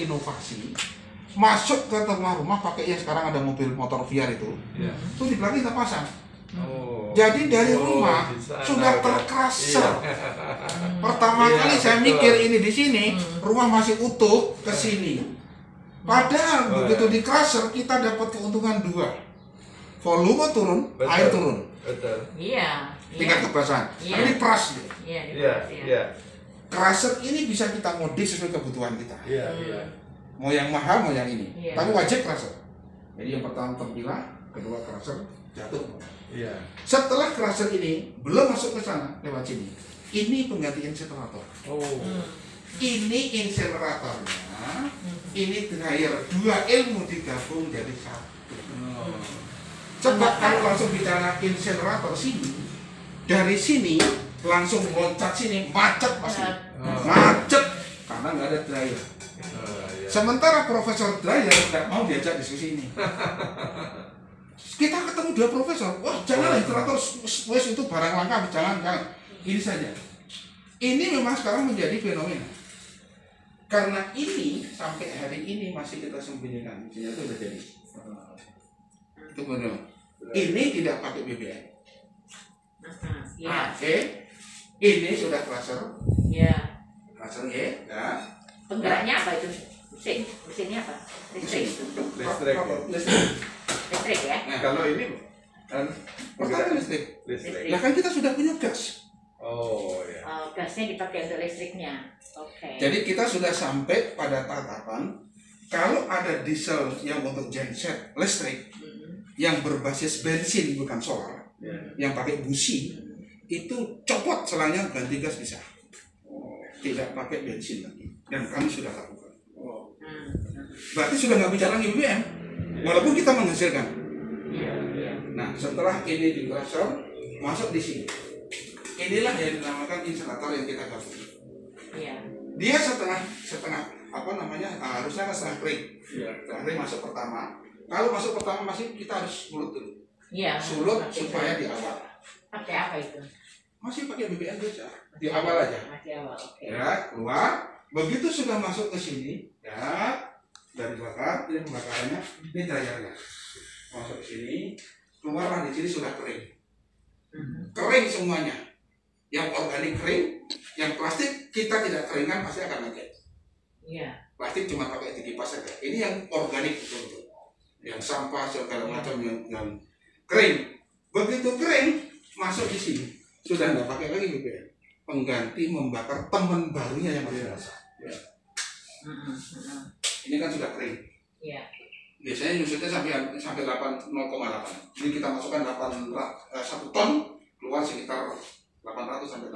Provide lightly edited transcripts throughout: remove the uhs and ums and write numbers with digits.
inovasi, masuk ke rumah pakai yang sekarang ada mobil motor VR itu di belakang kita pasang. Jadi dari rumah sudah tercrusher. Pertama kali saya mikir ini di sini, rumah masih utuh ke sini. Padahal begitu di crusher kita dapat keuntungan dua. Volume turun, air turun. Iya. Tingkat kebasahan. Ini peras. Iya. Crusher ini bisa kita modif sesuai kebutuhan kita. Mau yang mahal, mau yang ini. Tapi wajib crusher. Jadi yang pertama terpilah, kedua crusher, jatuh. Setelah crusher ini belum masuk ke sana lewat sini. Ini pengganti insinerator. Ini insineratornya, ini dryer, dua ilmu digabung jadi satu. Coba kalau langsung bicara insinerator sini, dari sini langsung loncat sini, macet pasti, macet karena nggak ada dryer. Sementara Profesor Dryer nggak mau diajak diskusi ini. Kita ketemu dua profesor, wah janganlah insinerator, wes itu barang langka, jangan. Ini saja. Ini memang sekarang menjadi fenomena. Karena ini sampai hari ini masih kita sembunyikan, itu sudah jadi. Itu benar. Ini tidak pakai BBM. Oke. Ini sudah crusher. Crusher ya. Penggeraknya apa itu? Mesinnya apa? Listrik ya. Nah, kalau ini kan pertama listrik. Nah kan kita sudah punya gas. Gasnya dipakai untuk listriknya. Jadi kita sudah sampai pada tatapan kalau ada diesel yang untuk genset listrik yang berbasis bensin bukan solar, yang pakai busi, itu copot selangnya ganti gas bisa. Tidak pakai bensin lagi. Dan kami sudah lakukan. Berarti sudah nggak bicara lagi BBM, walaupun kita menghasilkan. Nah setelah ini di crusher masuk di sini. Inilah yang dinamakan insinerator yang kita gabung. Dia setengah harusnya kan setengah kering. Setengah kering masuk pertama. Kalau masuk pertama masih kita harus sulut dulu. Sulut supaya di awal. Pakai apa itu? Masih pakai BBM saja. Di awal aja. Ya, keluar. Begitu sudah masuk ke sini, ya dari bakar, ini pembakarannya, ini dryernya. Masuk ke sini, keluarlah di sini sudah kering. Kering semuanya. Yang organik kering, yang plastik kita tidak keringkan pasti akan lengket. Plastik cuma pakai dikipas saja. Ini yang organik betul-betul. Yang sampah segala macam yang kering. Begitu kering masuk di sini sudah nggak pakai lagi BBM. Pengganti membakar teman barunya yang masih basah. Ini kan sudah kering. Biasanya nyusutnya sampai 0,8. Jadi kita masukkan 1 ton keluar sekitar 800 sampai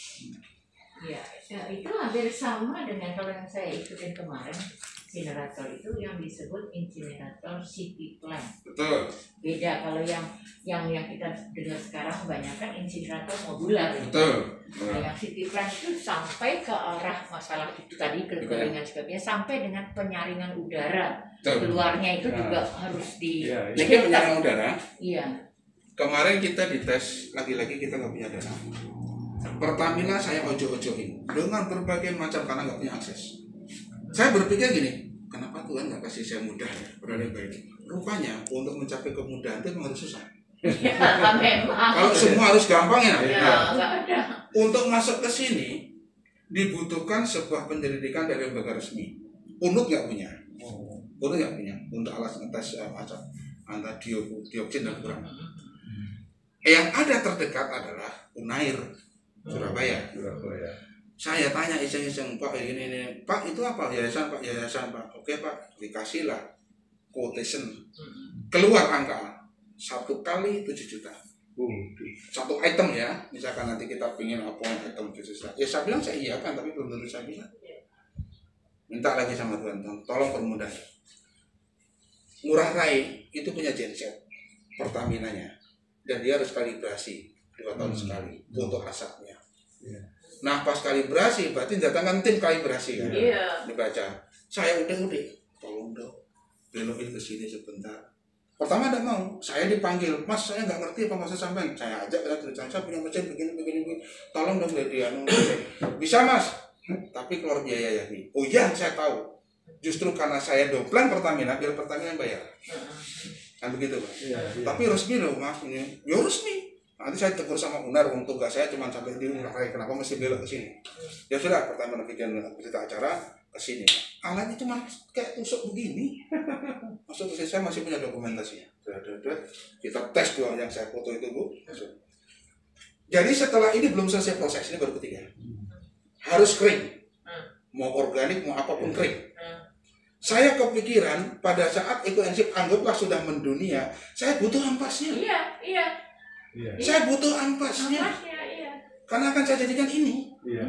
600. Itu hampir sama dengan kalau yang saya ikutin kemarin. Insinerator itu yang disebut insinerator city plant. Betul. Beda kalau yang kita dengar sekarang kebanyakan insinerator modular. Betul. Yang city plant itu sampai ke arah masalah itu tadi kekeringan sebagainya sampai dengan penyaringan udara. Betul. Keluarnya itu juga harus di. Jadi penyaringan udara. Kemarin kita dites, lagi-lagi kita nggak punya dana. Pertamina saya ojo-ojoin dengan berbagai macam karena nggak punya akses. Saya berpikir gini, kenapa Tuhan nggak kasih saya mudah ya, berada baik. Rupanya untuk mencapai kemudahan itu memang harus susah. Kalau semua harus gampang ya. Nggak ada. Untuk masuk ke sini dibutuhkan sebuah penyelidikan dari lembaga resmi. UNUD nggak punya. UNUD nggak punya untuk alat ngetes macam antara dioksin dan kurang. Yang ada terdekat adalah Unair Surabaya. Saya tanya iseng-iseng, Pak ini Pak itu apa? Yayasan Pak. Oke Pak, dikasihlah quotation. Keluar angka 1 kali 7 juta. Satu item ya, misalkan nanti kita pingin apa item 7 juta. Ya saya bilang saya iya kan, tapi belum tentu saya bisa. Minta lagi sama Tuhan, tolong permudah. Ngurah Rai itu punya genset Pertaminanya, dan dia harus kalibrasi 2 tahun sekali untuk asapnya. Nah pas kalibrasi berarti datangkan tim kalibrasi kan? Dibaca. Saya udah tolong dong belokin ke sini sebentar. Pertama tidak mau, saya dipanggil, Mas saya nggak ngerti apa maksud sampean. Saya ajak saya punya mesin begini. Tolong dong dia bisa Mas, tapi keluar biaya ya nih. Oh iya saya tahu. Justru karena saya doblan Pertamina, biar Pertamina bayar. Kan begitu, Pak. Tapi resmi loh, Mas. Ya resmi. Nanti saya tegur sama Unar, tugas saya cuma sampai di Unar, kenapa mesti belok ke sini? Ya sudah, Pertamina bikin berita acara ke sini. Alatnya cuma kayak tusuk begini. Maksudnya saya masih punya dokumentasinya. Kita tes doang yang saya foto itu, Bu. Jadi setelah ini belum selesai proses, ini baru ketiga. Harus kering. Mau organik, mau apapun kering. Saya kepikiran pada saat ekoenzim anggaplah sudah mendunia, saya butuh ampasnya. Iya. Saya butuh ampasnya. Karena akan saya jadikan ini.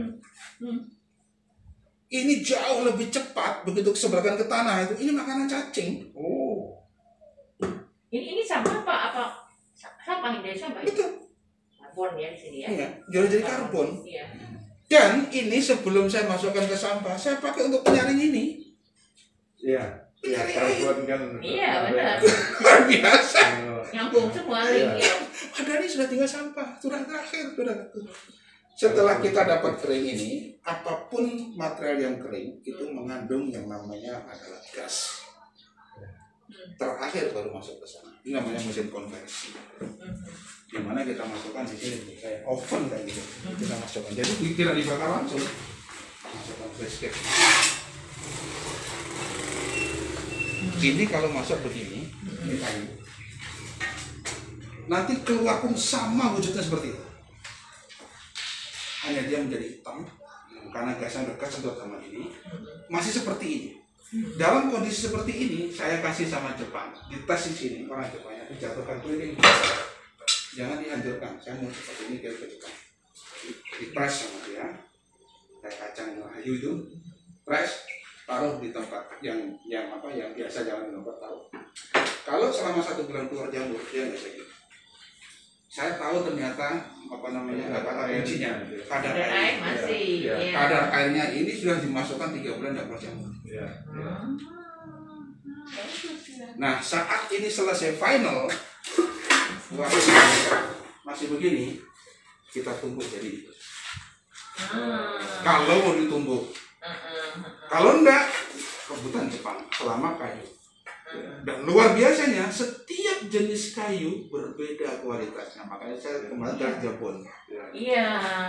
Ini jauh lebih cepat begitu sebarkan ke tanah itu. Ini makanan cacing. Oh. Ini sampah apa? Sampah dari sampah. Betul. Karbon ya di sini ya. Iya, jadi karbon. Iya. Dan ini sebelum saya masukkan ke sampah, saya pakai untuk penyaring ini. Iya. Iya, karbon kan. Iya, benar. Luar biasa. Nyambung semua link ya. Padahal ini sudah tinggal sampah, sudah terakhir, sudah. Setelah kita dapat kering ini, apapun material yang kering itu mengandung yang namanya adalah gas. Terakhir baru masuk ke sana. Ini namanya mesin konversi. Di mana kita masukkan di sini kayak oven kayak gitu. Kita masukkan. Jadi tidak dibakar langsung. Masukkan basket. Ini kalau masuk begini, ini kayu. Nanti keluar pun sama wujudnya seperti itu. Hanya dia menjadi hitam karena gasnya dekat sedot sama ini. Masih seperti ini. Dalam kondisi seperti ini, saya kasih sama Jepang. Dites di sini orang Jepangnya dijatuhkan keliling. Jangan dihancurkan. Saya mau seperti ini kayak Jepang. Dipres sama dia. Kayak kacang ayu itu. Press, taruh di tempat yang biasa jangan di tempat taruh. Kalau selama 1 bulan keluar jamur, dia nggak jadi. Saya tahu ternyata kata kuncinya kadar air masih. Kadar airnya ini sudah dimasukkan 3 bulan tidak keluar jamur. Nah saat ini selesai final, masih begini, kita tumbuk jadi itu. Kalau mau ditumbuk, kalau enggak, rebutan Jepang selama kayu. Dan luar biasanya, setiap jenis kayu berbeda kualitasnya. Makanya saya kemarin dari Jabon. Iya.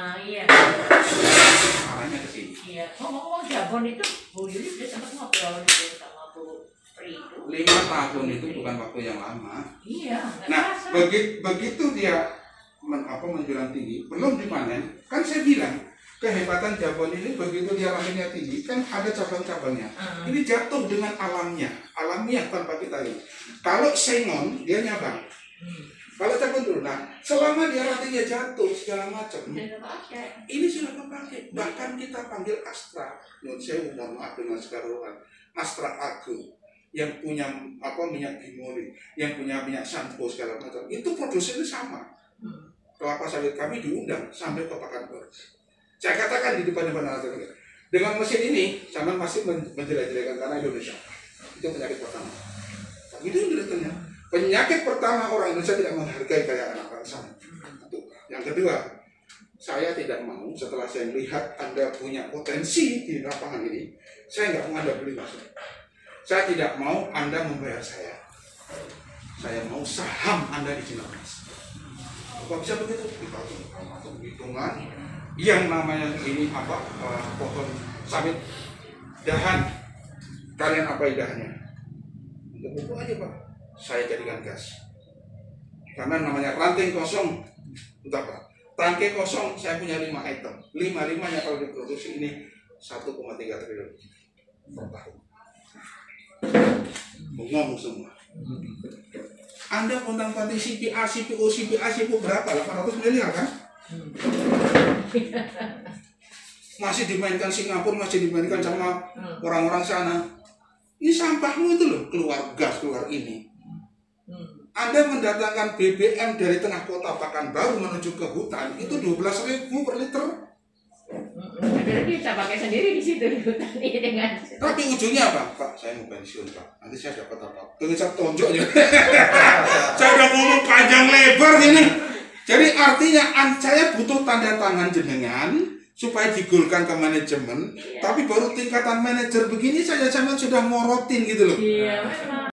Arahnya ke sini. Iya. Ngomong-ngomong Jabon itu, Bu Yuli udah sempat ngobrol sama Bu Pri itu. 5 tahun itu bukan waktu yang lama. Iya. Nah, begitu dia menjulang tinggi, belum dipanen, kan saya bilang kehebatan Jabon ini begitu dia rahimnya tinggi, kan ada cabang-cabangnya. Ini jatuh dengan alamiah tanpa kita ini. Kalau sengon dia nyabang. Kalau Jabon dulu, nah selama dia rahimnya jatuh segala macam, ini sudah kepakai. Bahkan kita panggil Astra. Saya mohon maaf dengan sekarang Astra Agung yang punya minyak bimoli, yang punya minyak sampo segala macam. Itu produksinya sama. Kelapa sawit kami diundang sampai ke Pekanbaru. Saya katakan di depan anak dengan mesin ini, zaman masih menjelek-jelekan karena Indonesia. Itu penyakit pertama. Tapi itu direkturnya. Penyakit pertama orang Indonesia tidak menghargai kayak anak bangsa. Yang kedua, saya tidak mau setelah saya melihat Anda punya potensi di lapangan ini, saya nggak mau Anda beli masuk. Saya tidak mau Anda membayar saya. Saya mau saham Anda di Cilamas. Kok bisa begitu? Kita hitungan. Yang namanya ini pohon sawit dahan, kalian apa dahannya? Untuk pupuk aja Pak, saya jadikan gas. Karena namanya ranting kosong, entah Pak. Tangke kosong saya punya 5 item. 5-5-nya kalau diproduksi ini 1,3 triliun per tahun. Ngomong semua. Anda kontang-kanting CPA, CPO berapa? 800 miliar kan? Masih dimainkan Singapura, masih dimainkan sama orang-orang sana. Ini sampahmu itu loh, keluar gas, keluar ini. Anda mendatangkan BBM dari tengah kota Pekanbaru menuju ke hutan, itu 12.000 per liter. Jadi bisa pakai sendiri di situ di hutan ini dengan. Tapi ujungnya apa? Pak, saya mau pensiun Pak. Nanti saya dapat apa? Pengen saya tonjoknya. Saya udah ngomong panjang lebar ini. Jadi artinya saya butuh tanda tangan jenengan supaya digolkan ke manajemen, tapi baru tingkatan manajer begini saja zaman sudah morotin gitu loh. Iya, memang.